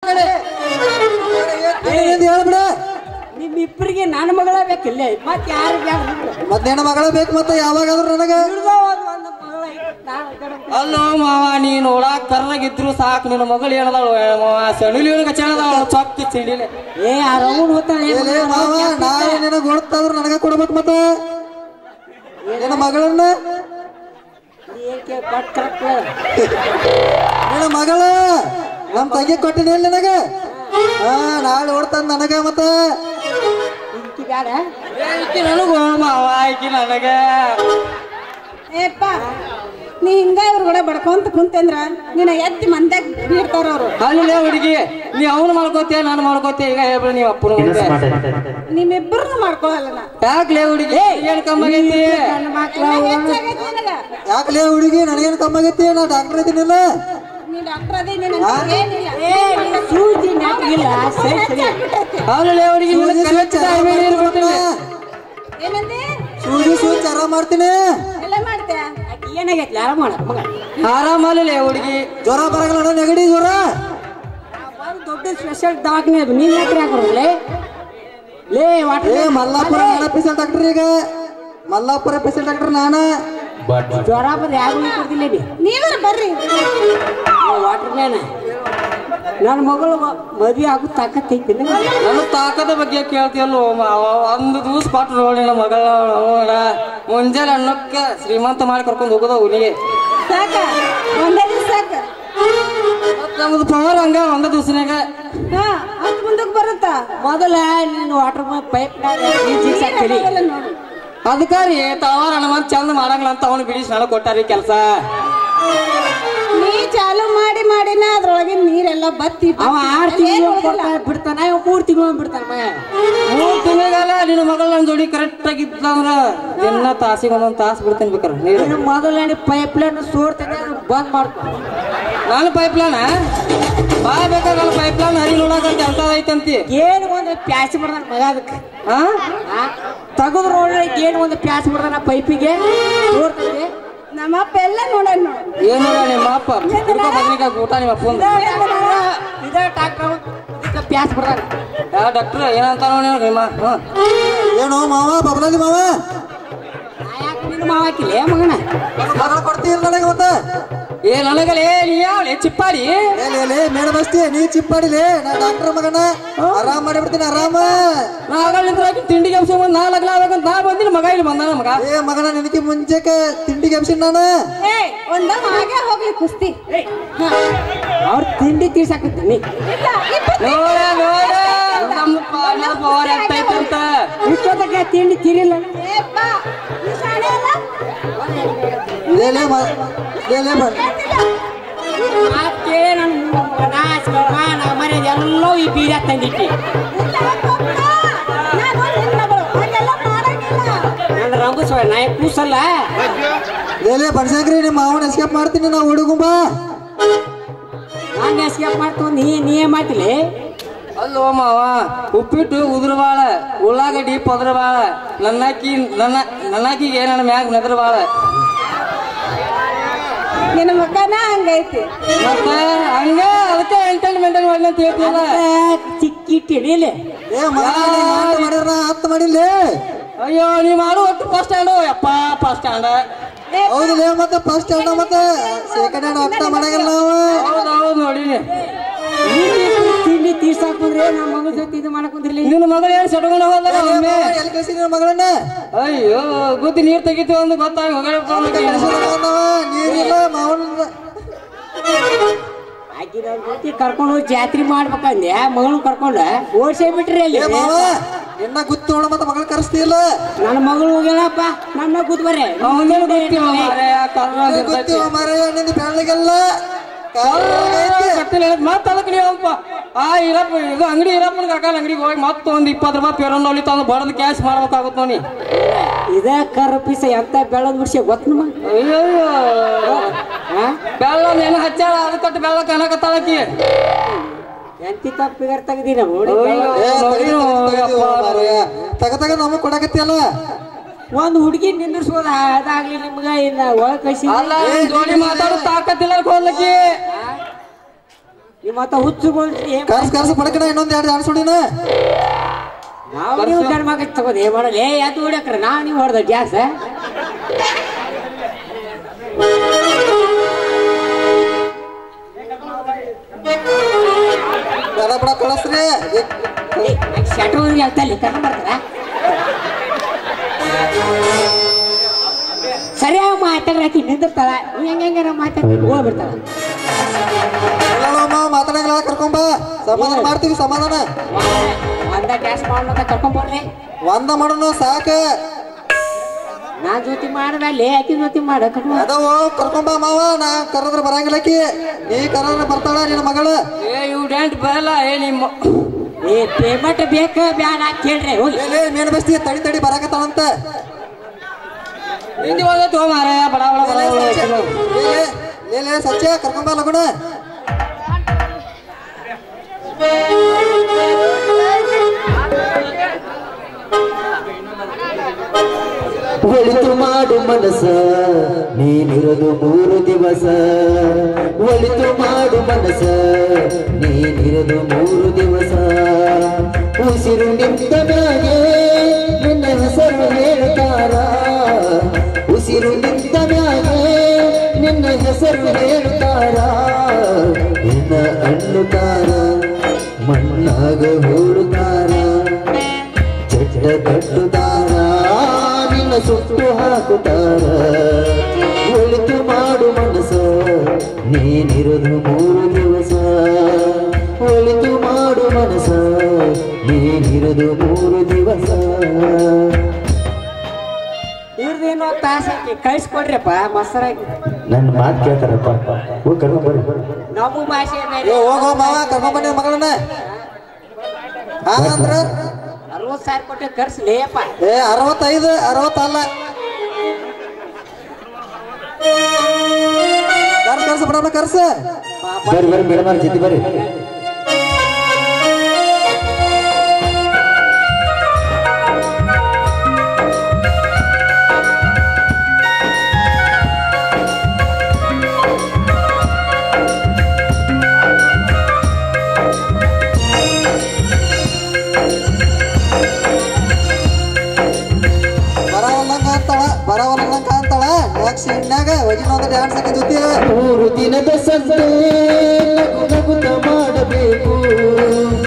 ಕಡೆ ಹೇಳ್ಬಿಡ. ನಿಮ್ಮಿಬ್ಬರಿಗೆ ನನ್ನ ಮಗಳ ಬೇಕಿಲ್ಲ ಮತ್ತೆ ಯಾರು ಮತ್ತೇನ ಮಗಳ ಬೇಕು ಮತ್ತೆ ಯಾವಾಗಾದ್ರು ನನಗ ಅಲ್ಲೋ ಮಾವ ನೀ ನೋಡಾಕ್ ಕರ್ನಾಗಿದ್ರು ಸಾಕು ನಿನ್ನ ಮಗಳು ಏನದಾಳು ಸಣಿಲಿ ಕಚಾಣದಾಳ ಚೊಕ್ಕಿ ಸಿಡಿಲೆ ಏ ಆ ರೌಂಡ್ ಹೋಗ್ತಾಳೆ ಮಾವ ನಾಳೆ ನಿನಗ ಹೊಡ್ತಾದ್ರು ನನಗ ಕೊಡ್ಬೇಕು ಮತ್ತೆ ನಿನ್ನ ಮಗಳನ್ನ ನಿನ್ನ ಮಗಳ ನಮ್ ತಂಗಿ ಕೊಟ್ಟಿನಿ ಇಲ್ಲ ನನಗ ನಾಳೆ ಹೊಡ್ತಾನ ನನಗ ಮತ್ತ ನನಗ ಮಾವ ಆಯ್ಕಿ ನನಗ ಏಪ್ಪ ನೀ ಹಿಂಗ ಇವ್ರ ಕೂಡ ಬಡ್ಕೊಂತ ಕುಂತಂದ್ರ ನಿನ್ನ ಎತ್ತಿ ಮಂದ್ಯಾಗ ಬೀಳ್ತಾರ ಅವ್ರು. ಅಲ್ಲೇ ಹುಡುಗಿ ನೀ ಅವನು ಮಾಡ್ಕೋತೀಯ ನಾನು ಮಾಡ್ಕೋತೀಯ ಈಗ ಹೇಳ್ಬಿಡ ನೀವ್ ಅಪ್ಪನ ಮುಂದೆ ನಿಮ್ಮಿಬ್ಬರನ್ನು ಮಾಡ್ಕೊಳಲ್ಲ ನಾ. ಯಾಕ್ಲೇ ಹುಡುಗಿ ಏನ್ ಕಮ್ಮಾಗೈತಿ ಯಾಕಲೇ ಹುಡುಗಿ ನನಗೇನು ಕಮ್ಮಾಗೈತಿ ನಾ ಡಾಕ್ಟರ್ ಇದೀನಿಲ್ಲ ನೀ ಡಾಕ್ಟರ್ ಅದೇ ಏನಿಲ್ಲ ಅಲ್ಲೇ ಹುಡುಗಿ ಏನಂದಿ ಸೂಜಿ ಚರ ಮಾಡ್ತೀನಿ ಎಲ್ಲ ಮಾಡ್ತೀಯ ಏನಾಗೈತಿ ಆರಾಮ ಮಗ ಆರಾಮಲ್ಲೇ ಹುಡುಗಿ ಜ್ವರ ಬರಗಲ್ಲ ನೆಗಡಿ ಜ್ವರ ದೊಡ್ಡ ಸ್ಪೆಷಲ್ ದವಾಖಾನೆ ಅದು ನೀನ್ ಹಾಕ್ರಿ ಲೇ ಮಲ್ಲಾಪುರ ಪೇಷಂಟ್ ಡಾಕ್ಟರ್ ಈಗ ಮಲ್ಲಾಪುರ ಪೇಷಂಟ್ ಡಾಕ್ಟರ್ ನಾನ ಜ್ವರ ಬಂದ್ರೆ ಯಾರು ಕೊಡ್ತಿಲ್ಲ ನೀವರ ಬರ್ರಿ ವಾಟರ್ ಮ್ಯಾನ್ ನನ್ನ ಮಗಳು ಮದುವೆ ಆಗೋ ತಾಕತ್ತೈತಿ ನನ್ನ ತಾಕದ ಬಗ್ಗೆ ಕೇಳ್ತೀಯಲ್ಲೋ ಒಂದು ದಿವಸ ಕೊಟ್ಟು ನೋಡಿ ನಮ್ಮ ಮಗಳ ಮುಂಜಾನೆ ಅನ್ನಕ್ಕೆ ಶ್ರೀಮಂತ ಮಾಡಿ ಕರ್ಕೊಂಡು ಹೋಗೋದ ಅವನಿಗೆ ಸಾಕ ಒಂದೇ ದಿವಸ ಸಾಕ ನಮ್ದು ಪವರ್ ಹಂಗ ಒಂದ ದಿವಸನಾಗ ಅಷ್ಟು ಮುಂದಕ್ಕೆ ಬರುತ್ತಾ ಮೊದಲ ನಿನ್ನ ವಾಟರ್ ಪೈಪ್ ನೋಡು ಅದಕ್ಕಾರಿ ತಾವಾರ ಹನುಮಂತ ಚಂದ ಮಾಡಂಗಿಲ್ಲ ಅಂತ ಅವನು ಬಿಡಿಸಿ ನನಗೆ ಕೊಟ್ಟಾರಿ ಕೆಲಸ ನೀ ಚಾಲು ಮಾಡಿ ಮಾಡಿನ ಅದ್ರೊಳಗೆ ನೀರೆಲ್ಲ ಬತ್ತಿ ಅವ 6 ತಿಂಗಳು ಬಿಡ್ತಾನ 3 ತಿಂಗಳು ಬಿಡ್ತಾನ 3 ತಿಂಗಳಿಗಲ್ಲ ನಿನ್ನ ಮಗಳ ನನ್ನ ಜೋಡಿ ಕರೆಕ್ಟ್ ಆಗಿದ್ದಂದ್ರ ಎಲ್ಲ ತಾಸಿಗೆ ಒಂದೊಂದು ತಾಸು ಬಿಡ್ತೇನೆ ಬೇಕಾರೆ ನೀರು ಮೊದಲ ಪೈಪ್ ಲೈನ್ ಸೋರ್ತಾನೆ ಬಂದ್ ಮಾಡ್ಕೊ ನಾನು ಪೈಪ್ ಲೈನ್ ಬಾ ಬೇಕಾಗಲ್ಲ ಪೈಪ್ ಲೈನ್ ಹರಿ ನೋಡಕಂತ ಅಂತ ಐತಂತಿ ಏನು ಒಂದು ಪ್ಯಾಸ್ ಬಿಡ್ದಾನ ಮಗ ಅದಕ್ಕೆ ತಗದ್ ನೋಡ್ರಿ ಏನು ಒಂದು ಪ್ಯಾಸ್ ಬಿಡ್ದಾನ ಪೈಪಿಗೆ ಸೋರ್ತದೆ ನಮ್ಮಪ್ಪ ಎಲ್ಲ ನೋಡೋಣ ನೋಡು ಏನು ನಿಮ್ಮ ಅಪ್ಪ ಬದ್ನಿಕಾಯಿ ಊಟ ನಿಮ್ಮ ಅಪ್ಪ ಇದೇ ಡಾಕ್ಟರ್ ಪ್ಯಾಸ್ ಬಿಡ್ದಾನ ಯಾವ ಡಾಕ್ಟ್ರ್ ಏನಂತ ನೋಡಿ ನಿಮ್ಮ ಏನು ಮಾವ ಬಬಲಾದಿ ಮಾವ ನಿನ್ನ ಮಾವ ಹಾಕಿಲ್ಲ ಮಗನ ಮಗಳ ಕೊಡ್ತೀವಿ ನನಗೆ ಮತ್ತೆ ಏ ನನಗಲೇ ನೀ ಯಾವಳೆ ಚಿಪ್ಪಾಡಿ ಮೇಡ ಬಸ್ತಿ ನೀ ಚಿಪ್ಪಾಡಿಲಿ ನಾ ಡಾಕ್ಟರ್ ಮಗನ ಆರಾಮ್ ಮಾಡಿಬಿಡ್ತೀನಿ ಆರಾಮ ನಾಗಲಿಂದ ತಿಂಡಿಗೆ ಅಂಶ ಬಂದು ನಾ ಲಗ್ಲಾಗಂತ ನಾ ಬಂದಿನಿ ಮಗ ಇಲ್ಲಿ ಬಂದಾನ ಮಗ ಏ ಮಗನ ನಿನಗೆ ಮುಂಚೆಗೆ ತಿಂಡಿಗೆ ಅಂಶನ್ ನಾನು ಒಂದ ಹಾಗೆ ಹೋಗ್ಲಿ ಕುಸ್ತಿ ಅವ್ರ ತಿಂಡಿ ತೀರ್ಸಾಕತ್ತೀನಿ ನೋಡ ನೋಡ ನಮ್ಮ ಪವರ್ ಎತ್ತೈತಂತ ಇಷ್ಟೊತ್ತಕ್ಕೆ ತಿಂಡಿ ತೀರಿಲ್ಲ ಎಲ್ಲೋ ಈ ಬೀರ ತಂದಿಟ್ಟಿ ನನ್ನ ರಂಗುಸ ನಾಯ ಕೂಸಲ್ಲ ಬಡ್ಸಾಕ್ರಿ ನಿಮ್ಮ ಮಾವನ ಎಸ್ಕೇಪ್ ಮಾಡ್ತೀನಿ ನಾ ಹುಡುಗುಂಬ ನಾನು ಎಸ್ಕೇಪ್ ಮಾಡ್ತು ನೀ ಮಾಡ್ತಿಲ್ಲ ಅಲ್ಲೋ ಮಾವ ಉಪ್ಪಿಟ್ಟು ಉದುರ್ಬಾಳ ಉಳ್ಳಾಗಡ್ಡಿ ಪೊದ್ರಬಾಳ ನನ್ನಾಕಿಗೆ ನನ್ನ ಮ್ಯಾಗ ನೆದ್ರಬಾಳ ನಿನ್ನ ಮಕ್ಕನ ಹಂಗೈತಿ ಮತ್ತೆ ಹಂಗ ಅದಕ್ಕೆ ಎಂಟರ್ಟೈನ್ಮೆಂಟ್ ಮಾಡಿ ಅಂತ ಹೇಳ್ತೀವಲ್ಲ ಚಿಕ್ಕಿಟ್ಟಿಡಿಲೆ ಹತ್ತು ಮಾಡಿಲ್ಲ ಅಯ್ಯೋ ನೀ ಮಾಡು ಒಟ್ಟು ಫಸ್ಟ್ ಸ್ಟ್ಯಾಂಡು ಯಪ್ಪ ಫಸ್ಟ್ ಸ್ಟ್ಯಾಂಡ್ ಹೌದಿಲ್ಲ ಮತ್ತೆ ಫಸ್ಟ್ ಸ್ಟ್ಯಾಂಡ್ ಮತ್ತೆ ಸೆಕೆಂಡ್ ಹ್ಯಾಂಡ್ ಅರ್ಥ ಮಾಡಂಗಿಲ್ಲ ನಾವು ಹೌದೌದು ನೋಡಿ ತಿಂಡಿ ತೀರ್ಸಾಕಂದ್ರೆ ನಮ್ಮ ಮಗಳ ಜೊತೆ ಇದು ಮಾಡಕುಂದ್ರಿಲ್ಲ ನಿನ್ನ ಮಗಳು ಏನು ಸೆಟ್ಕೊಂಡು ಹೋದ ಎಲ್ಲಿ ಕಳಿಸಿದ ಮಗಳನ್ನ ಅಯ್ಯೋ ಗುದ್ದಿ ನೀರ್ ತೆಗಿತೀವಿ ಒಂದು ಗೊತ್ತಾಗಿ ನೀರಿಲ್ಲ ಮಾವನ ಕರ್ಕೊಂಡು ಹೋಗಿ ಜಾತ್ರೆ ಮಾಡ್ಬೇಕಂದೆ ಮಗಳು ಕರ್ಕೊಂಡು ಓಡ್ಸೇ ಬಿಟ್ರಿ ಅಲ್ಲಿ ಇನ್ನ ಗುತ್ತು ನೋಡ ಮತ್ತೆ ಮಗಳು ಕರೆಸ್ತಿಲ್ಲ ನನ್ನ ಮಗಳು ಹೋಗ್ಯಾಳಪ್ಪ ನನ್ನ ಕೂತ್ ಬರ್ರೆ ಗೊತ್ತೀವ ಮರ ನಿಂದ ಬೆಳಗೆಲ್ಲ ಮತ್ತ ಅದಕ್ಕೆ ನೀವಪ್ಪ ಆ ಇರಪ್ಪ ಇದು ಅಂಗಡಿ ಇರಪ್ಪನ ಕಾಕಲ್ ಅಂಗಡಿಗೆ ಹೋಗಿ ಮತ್ತೊಂದು 20 ರೂಪಾಯಿ ಪೇರೊಂದು ತಂದು ಬಡದ್ ಕ್ಯಾಶ್ ಮಾಡ್ಬೇಕಾಗುತ್ತೆ ನೋಡಿ ಇದ ಕರ್ ಪೀಸ ಎಂತ ಬೆಳದ್ ಬಿಡ್ಸಿ ಗೊತ್ತ ನಮ್ಮ ಅಯ್ಯೋ ಬೆಲ್ಲ ಏನು ಹಚ್ಚಾಳ ಅದಕ್ಕೆ ಬೆಲ್ಲ ಕನಕತ್ತಾಳಕಿ ಎಂತಿ ತಪ್ಪಿಗಾರ ತೆಗ್ದಿನ ನೋಡಿ ತಗ ನಮಗ್ ಕೊಡಕತ್ತಿಯಲ್ಲ ಒಂದ್ ಹುಡುಗಿ ನಿಂದಿರ್ಸೋದ ಅದಾಗ್ಲಿ ನಿಮ್ಗ ಇನ್ನ ಒಳಗ್ ಕಳ್ಸಿ ಜೋಡಿ ಮಾತಾಡೋ ತಾಕತ್ತಿಲ್ಲ ಹೋಗ್ಲಕ್ಕಿ ನೀವು ಮತ್ತೆ ಹುಚ್ಚುಗಳು ಕರ್ಸ್ ಪಡಕಣ ಇನ್ನೊಂದ್ ಎರಡು ಡ್ಯಾನ್ಸ್ ಹೊಡಿನ ನಾವು ನೀವು ಧರ್ಮಕ್ಕೆ ತಗೋದು ಏನ್ ಮಾಡಲ್ಲ ಅದು ಹೊಡ್ಯಾಕ್ರ ನಾವು ನೀವು ಹೊಡೆದ ಗ್ಯಾಸ್ ಬಡ ಬಡ ಕಳಿಸ್ರಿ ಶಟೂರಿಗೆ ಹೇಳ್ತಲ್ಲಿ ಕರ್ಕೊಂಡು ಬರ್ತಾರ ಸರಿಯಾಗಿ ಮಾತಾಡ್ರಾಕಿ ನಿಂದಿರ್ತಾಳ ಹೆಂಗಾರ ಮಾತಾಡಿ ಹೋಗ್ಬಿಡ್ತಾಳ ಮಾತಾಡಂಗಿಲ್ಲ ಕರ್ಕೊಂಬ ಸಮಾಧಾನ ಮಾಡ್ತೀವಿ ಸಮಾಧಾನ ಒಂದ ಡ್ಯಾನ್ಸ್ ಮಾಡೋಣ ಕರ್ಕೊಂಡ್ಬರ್ರಿ ಒಂದ ಮಾಡೋಣ ಸಾಕ ನಾ ಜೊತೆ ಮಾಡದಲ್ಲಿ ಆಕಿ ಜೊತೆ ಮಾಡ ಅದವು ಕರ್ಕೊಂಬ ಮಾವ ನಾ ಕರೆದ್ರೆ ಬರಂಗಿಲ್ಲಕಿ ನೀ ಕರೆದ್ರೆ ಬರ್ತಾಳ ನಿನ್ನ ಮಗಳು ಯು ಡ್ಯಾಂಟ್ ಬರಲ್ಲ ನಿಮ್ಮ ಪೇಮೆಂಟ್ ಬೇಕ ಬ್ಯಾಡ ಕೇಳ್ರಿ ಹೋಗಿ ಮೇನ್ ಬಸ್ತಿ ತಡಿ ತಡಿ ಬರಾಕತ್ತಾಳಂತ ಹಿಂದಿ ಹೋದ ತೋ ಮಾರಾಯ ಬಡ ಬಡ ಲೇ ಸಚ್ಚ ಕರ್ಕೊಂಬ ಲಗುಣ ಒಳಿತು ಮಾಡು ಮನಸ ನೀನಿರದು 3 ದಿವಸ ಒಳಿತು ಮಾಡು ಮನಸ ನೀನಿರದು 3 ದಿವಸ ಉಸಿರು ನಿಂತ ಮ್ಯಾಗೆ ನಿನ್ನ ಹೆಸರು ಹೇಳ್ತಾರ ಉಸಿರು ನಿಂತ ಮ್ಯಾಗೆ ನಿನ್ನ ಹೆಸರು ಹೇಳ್ತಾರ ನಿನ್ನ ಅನ್ನುತ್ತಾರ ಮಣ್ಣಾಗ ಹೂಡುತ್ತಾರ ಚಟ್ಟ ಕಟ್ಟುತ್ತಾರ ನಿನ್ನ ಸುಟ್ಟು ಹಾಕುತ್ತಾರ ಒಳಿತು ಮಾಡು ಮನಸ ನೀನಿರದು 3 ದಿವಸ ಒಳಿತು ಮಾಡು ಮನಸ ನೀನಿರದು 3 ದಿವಸ ಇವ್ರದೇನೋ ತಾಸಾಕಿ ಕಳಿಸ್ಕೊಡ್ರಿಪ್ಪ ಮಸರಾಗಿ ನನ್ನ ಮಾತು ಕೇಳ್ತಾರಪ್ಪ ಹೋಗಿ ಕರ್ಕೊಂಡ್ ಬರ್ರಿ ನಮ್ಮ ಭಾಷೆ ಹೋಗೋ ಮಾವ ಕರ್ಕೊಂಡ್ ಬನ್ನಿ ಮಗಳನ್ನ ಅಂದ್ರ 60,000 ಕೊಟ್ಟು ಕರ್ಸ್ಲೇಪ್ಪ 65 60 ಅಲ್ಲ ಕರ್ಸ ಬಿಡೋಣ ಕರ್ಸ ಬರ್ರಿ ಬರ್ರಿ ಮೇಡಮ್ ಜೊತೆ ಬರ್ರಿ ಬರವಲ್ಲ ಕಾಂತಾಳ ನೆಕ್ಸ್ಟ್ ಇನ್ನಾಗ ಒಗಿನೊಂದು ಡ್ಯಾನ್ಸ್ ಹಾಕಿ ಜೊತೆ 3 ದಿನದ ಸಂತೆ ನಗುತ್ತ ಮಾಡಬೇಕು